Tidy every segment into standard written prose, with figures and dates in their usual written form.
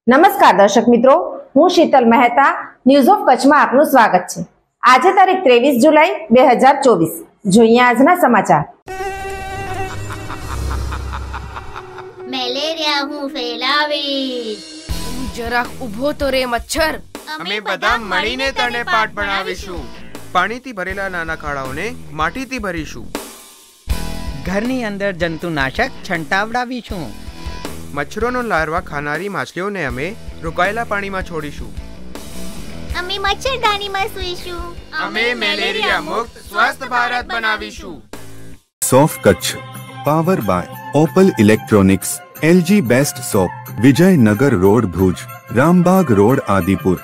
નમસ્કાર દર્શક મિત્રો, હું શીતલ મહેતા ન્યૂઝ ઓફ કચ્છમાં આપનું સ્વાગત છે। આજે તારીખ 23 જુલાઈ 2024। જોઈએ આજના સમાચાર। મેલેરિયા હું ફેલાવીશ। જરાક ઊભો તો રે મચ્છર। અમે બધા મળીને તને પાટ બનાવીશું। પાણીથી ભરેલા નાના ખાડાઓને માટીથી ભરીશું। ઘરની અંદર જંતુનાશક છંટાવડાવીશું। મચ્છરોનો લાર્વા ખાનારી માછલીઓને અમે રોકાયેલા પાણીમાં છોડીશું। અમે મચ્છરદાનીમાં સૂઈશું। અમે મેલેરિયા મુક્ત સ્વસ્થ ભારત બનાવીશું। સોફ Kutch power by Opal electronics, LG best shop, Vijaynagar road Bhuj, Rambagh road Adipur.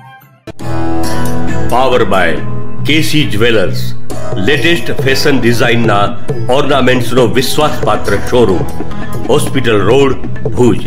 Power by KC jewellers, latest fashion ડિઝાઇનના ઓર્નામેન્ટ્સનો વિશ્વાસપાત્ર showroom, hospital road Bhuj.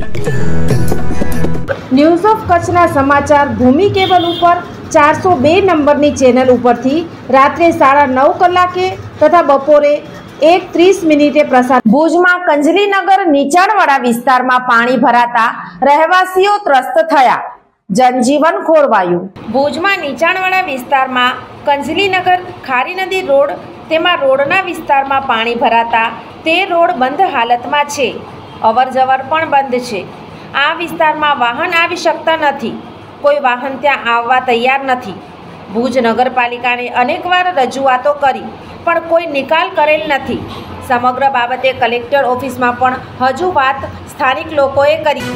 News of કચ્છના સમાચાર ભૂમિ કેબલ ઉપર 402 નંબરની ચેનલ ઉપરથી રાત્રે 9:30 કલાકે તથા બપોરે 1:30 પ્રસાર। ભુજમાં કંજલીનગર નીચાણવાળા વિસ્તારમાં પાણી ભરાતા રહેવાસીઓ ત્રસ્ત થયા, જનજીવન ખોરવાયું। ભુજમાં નીચાણવાળા વિસ્તારમાં કંજલીનગર ખારી નદી રોડ તેમાં રોડના વિસ્તારમાં પાણી ભરાતા તે રોડ બંધ હાલતમાં છે, અવરજવર પણ બંધ છે। આ વિસ્તારમાં વાહન આવી શકતા નથી, કોઈ વાહન ત્યાં આવવા તૈયાર નથી। ભુજ નગરપાલિકાને અનેકવાર રજૂઆતો કરી પણ કોઈ નિકાલ કરેલ નથી। સમગ્ર બાબતે કલેક્ટર ઓફિસમાં પણ હજુ વાત સ્થાનિક લોકોએ કરી।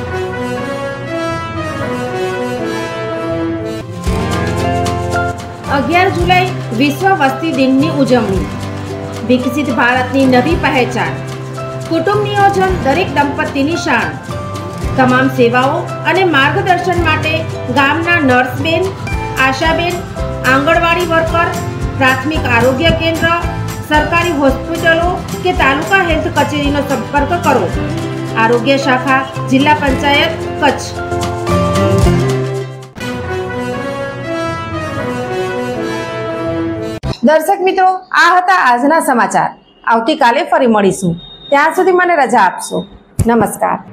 11 જુલાઈ વિશ્વ વસ્તી દિનની ઉજવણી। વિકસિત ભારતની નવી પહેચાન, કુટુંબ નિયોજન દરેક દંપતીની શાન। તમામ સેવાઓ અને માર્ગદર્શન માટે ગામના નર્સબેન, આશાબેન, આંગણવાડી વર્કર, પ્રાથમિક આરોગ્ય કેન્દ્ર, સરકારી હોસ્પિટલો કે તાલુકા હેલ્થ કચેરીનો સંપર્ક કરો। આરોગ્ય શાખા, જિલ્લા પંચાયત, કચ્છ। દર્શક મિત્રો, આ હતા આજના સમાચાર। આવતીકાલે ફરી મળીશું, ત્યાં સુધી મને રજા આપશો। નમસ્કાર।